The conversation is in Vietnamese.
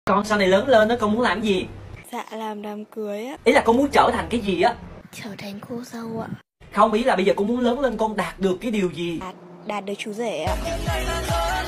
Con sau này lớn lên đó con muốn làm gì? Dạ làm đám cưới á. Ý là con muốn trở thành cái gì á? Trở thành cô dâu ạ. Không, ý là bây giờ con muốn lớn lên con đạt được cái điều gì? Đạt được chú rể ạ.